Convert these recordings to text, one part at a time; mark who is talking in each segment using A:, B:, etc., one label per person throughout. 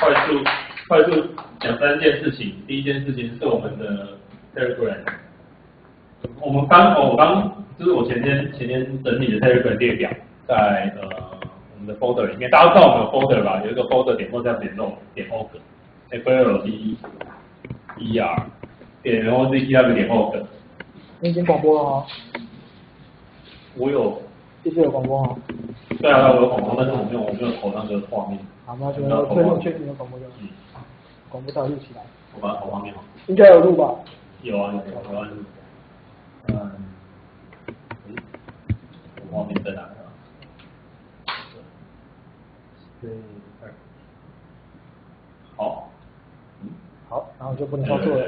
A: 快速讲3件事情。第一件事情是我们的 Telegram， 我刚就是我前天整理的 Telegram 列表，在我们的 folder 里面，大家知道我们有 folder 吧？有一个 folder 点或者点 org，FLDER 点然后 ZTW 点 org。
B: 你已经广播了吗？
A: 我有，
B: 谢谢有广播吗？
A: 对啊，我有广播，但是我没有投那个画面。
B: 好，那就最后确定有广播就好。广播到录起来。
A: 我把它投画面好。
B: 应该有录吧？
A: 有啊，有啊。画面在哪？好。
B: 好，然后就不能操作了。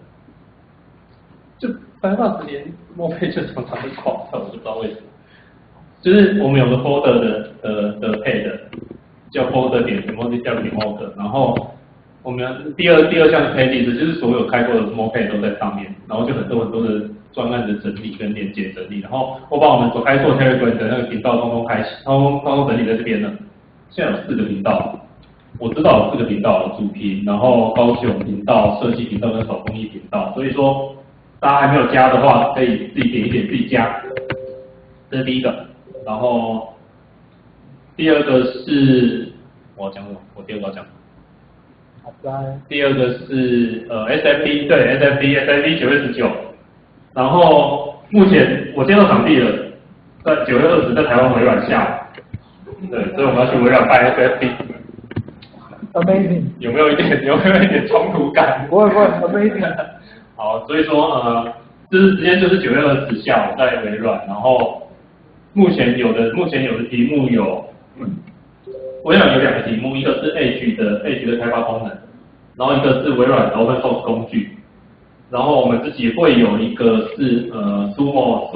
A: 就Firefox连墨配就常常会垮掉，我就不知道为什么。就是我们有个 folder 的 page 叫 folder 点 model.org， 然后我们第二项 page 就是所有开过的 small page 都在上面，然后就很多的专案的整理跟连接整理，然后我把我们所开做 Telegram 的那个频道通通整理在这边了。现在有4个频道，我知道有4个频道，主频，然后高雄频道、设计频道跟手工艺频道，所以说大家还没有加的话，可以自己点一点自己加，这是第一个。然后第二个是我讲什么？我第二个要讲。
B: 好的。
A: 第二个是SFP， 对 SFP 9月19，然后目前我接到场地了，在9月20在台湾微软下，对，所以我们要去微软办
B: SFP。Amazing。有没有一
A: 点衝突感？
B: 不会 ，Amazing。
A: 好，所以说就是直接就是9月20下午在微软，然后。目前有的题目有，微软有2个题目，一个是 Edge 的开发功能，然后一个是微软的 Open Source 工具，然后我们自己会有一个是Sumo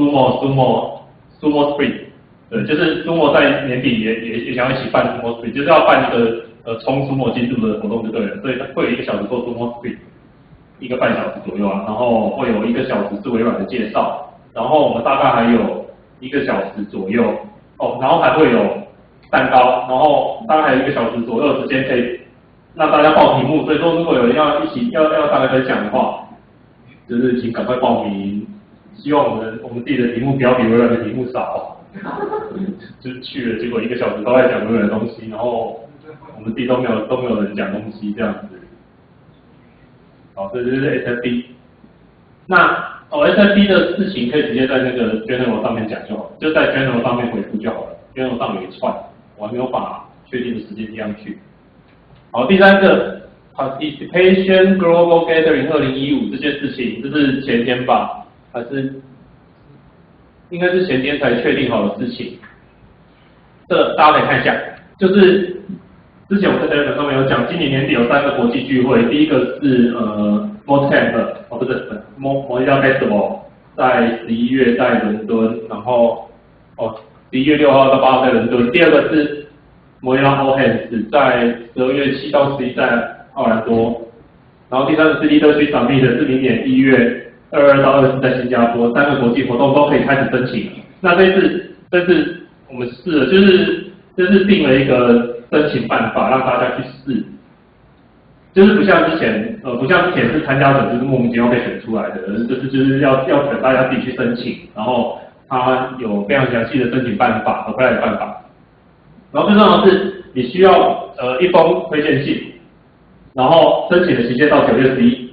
A: Sprint， 对，就是 Sumo 在年底也想要一起办 Sumo Sprint， 就是要办一个冲 Sumo 进度的活动就对了，所以会有1个小时做 Sumo Sprint，1个半小时左右啊，然后会有1个小时是微软的介绍，然后我们大概还有1个小时左右然后还会有蛋糕，然后大概还有1个小时左右的时间可以让大家报题目，所以说如果有人要一起要大家分享的话，就是请赶快报名，希望我们自己的题目不要比微软的题目少，就是去了结果1个小时都在讲微软的东西，然后我们自己都没有人讲东西这样子。好，这就是 SFP。那SFP 的事情可以直接在那个 General 上面讲就好，就在 General 上面回复就好了。General 上有一串，我还没有把确定的时间贴上去。好，第3个 Participation Global Gathering 2015这件事情，这是前天吧，还是应该是前天才确定好的事情。这大家可以看一下，就是之前我在 Telegram 上面有讲，今年年底有3个国际聚会，第一个是MOCamp， 不是 Mozilla Festival， 在11月在伦敦，然后11月6号到8号在伦敦。第二个是 Mozilla All Hands， 在12月7到11在奥兰多。然后第3个是 Leadership Summit， 是明年1月22到24在新加坡，3个国际活动都可以开始申请。那这次我们试了，就是定了一个申请办法，让大家去试。就是不像之前是参加者就是莫名其妙被选出来的，就是要等大家自己去申请，然后它有非常详细的申请办法和 apply 的办法。然后最重要的是，你需要1封推荐信，然后申请的期限到9月11。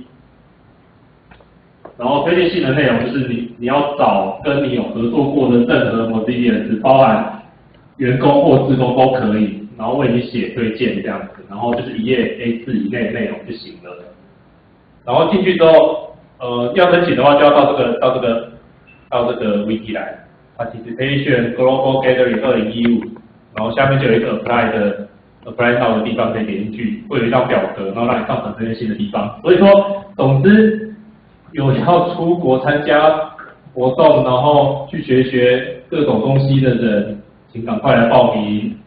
A: 然后推荐信的内容就是你要找跟你有合作过的任何 Mozilla， 包含员工或志工都可以，然后为你写推荐这样子，然后就是1页 A4 以内的内容就行了。然后进去之后，要申请的话就要到这个 wiki 来 ，Participation Global Gathering 2015，然后下面就有一个 apply now 的地方可以点进去，会有一张表格，然后让你上传推荐信的地方。所以说，总之有要出国参加活动，然后去学各种东西的人，请赶快来报名。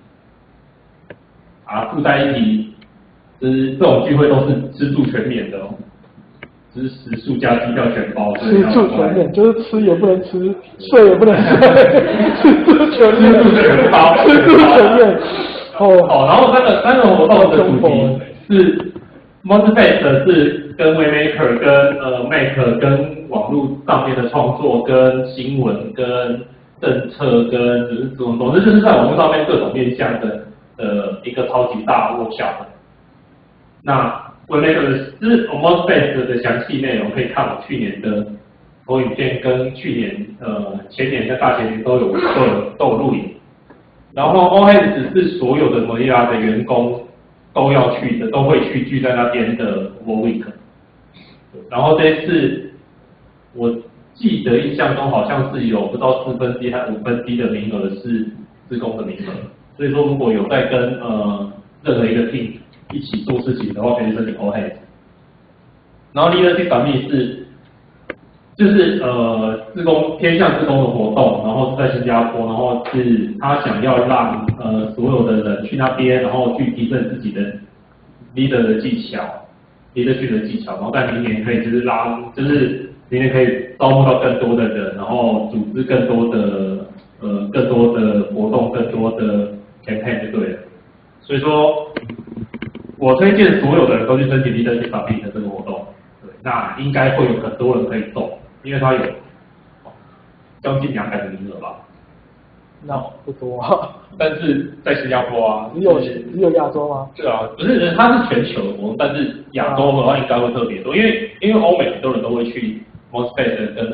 A: 附带一提，就是这种聚会都是吃住全免的就是食宿加机票全包。
B: 吃住全免，就是吃也不能吃，睡也不能睡，吃住全免，
A: 吃住全包，
B: 吃住全免。
A: 然后三个活动的主题， 是 Monsterface 是跟 Waymaker 跟Make 跟网络上面的创作跟新闻跟政策跟就是总之就是在网络上面各种面向的一个超级大握下的。那 Waymaker 就是Monsterface 的详细内容可以看我去年的投影片跟去年前年跟大前年都有录影。然后 OS 是所有的 Mozilla 的员工都要去的，都会去聚在那边的 Week。然后这一次我记得印象中好像是有不知道1/4还1/5的名额是志工的名额，所以说如果有在跟任何一个 team 一起做事情的话，可以申请 OS。然后 Leadership Summit 是就是偏向志工的活动，然后是在新加坡，然后是他想要让所有的人去那边，然后去提升自己的 leader 的技巧 ，leadership 的技巧，然后在明年可以就是明年可以招募到更多的人，然后组织更多的活动，更多的 campaign 就对了。所以说，我推荐所有的人都去申请 Leadership Summit 的这个活动，对，那应该会有很多人可以中。因为它有将近200个名额吧，
B: 那不多啊。
A: 但是在新加坡啊，
B: 只有亚洲吗？
A: 对啊，不是，它是全球的活动，但是亚洲的话应该会特别多，因为欧美很多人都会去 Mozface 跟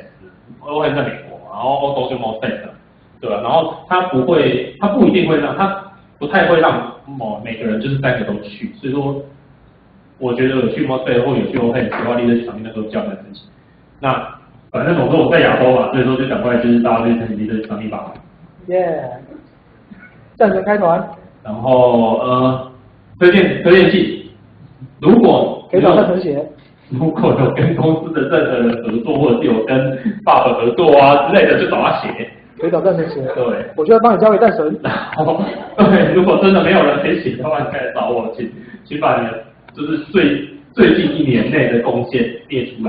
A: OHS 在美国嘛，然后欧洲就 Mozface， 对吧？然后它不一定会让，它不太会让每个人就是3个都去，所以说我觉得有去 Mozface 或有去 OHS 的话，立在场面那时候叫那事情。那反正总之我在亚洲嘛，所以说就赶快就是大家去成立的场地吧。
B: 耶！战神开团。
A: 然后推荐信，如果
B: 可以找战神写。
A: 如果有跟公司的任何人合作，或者是有跟爸爸合作啊之类的，就找他写。
B: 可以找战神写。
A: 对。
B: 我就要帮你交给战神。
A: 对，如果真的没有人可以写的话，你可以来找我，请把你的就是最近1年内的贡献列出来。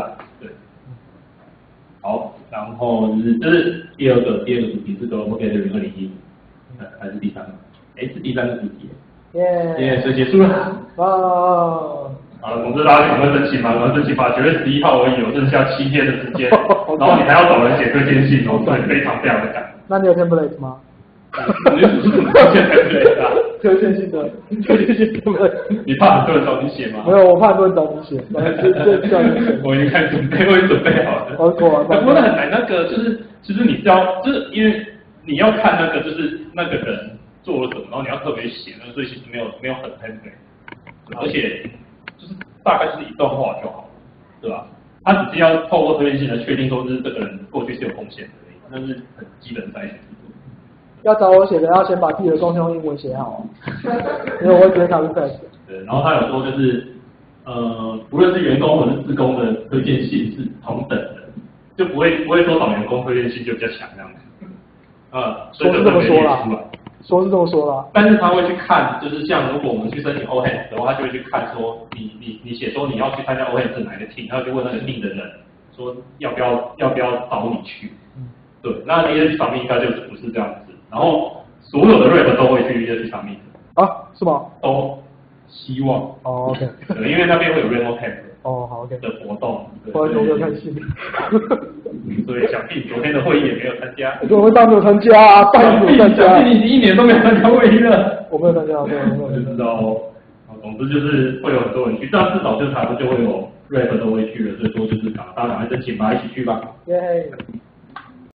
A: 好，然后就是第二个主题是 Global Gathering 2015，还是第3个？是第3个主题。耶，所以结束了。
B: 哇！
A: 好了，总之大家赶快申请嘛，赶快申请吧，9月11号而已，有剩下7天的时间，然后你还要找人写推荐信哦，对，非常的赶。
B: 那你有 template 吗？
A: 你是怎么推荐 template 啊？
B: 推荐信的 template。
A: 你怕很多人找你写吗？
B: 没有，我怕很多人找你写。
A: 我已经开始准备，我已经准备好了。
B: 不过
A: 很难，那个就是其实你知道，就是因为你要看那个就是那个人做了什么，然后你要特别写，所以其实没有很 template， 而且就是大概是一段话就好了，对吧？他只是要透过推荐信来确定说，就是这个人过去是有贡献的而已，那是很基本筛选。
B: 要找我写的，要先把自己的贡献用英文写好，因为我会直接考虑 pass。对，
A: 然后他有说就是不论是员工或者是志工的推荐信是同等的，就不会说找员工推荐信就比较强这样子。
B: 说是这么说啦，说是这么说啦。但是
A: 他会去看，就是像如果我们去申请 OHS 的话，他就会去看说你写说你要去参加 OHS 哪一个 team，他就问那个 team 的人说要不要找你去。对，那 leadership summit 应该就是不是这样子，然后所有的 rep 都会去 leadership summit。
B: 啊，是吗？
A: 都希望。
B: 哦 ，OK。
A: 对，因为那边会有 remote camp。
B: 哦，好 ，OK。
A: 的活动。
B: 不好意思，我没有看信。
A: 所以想必昨天的会议也没有参加。
B: 我会当没有参加啊，当然没有参加。
A: 想必你1年都没有参加会议了。
B: 我没有参加，对，我
A: 就知道哦。总之就是会有很多人去，这样至少就台湾就会有 rep 都会去了，所以说就是大家赶快申请吧，一起去吧。
B: 耶。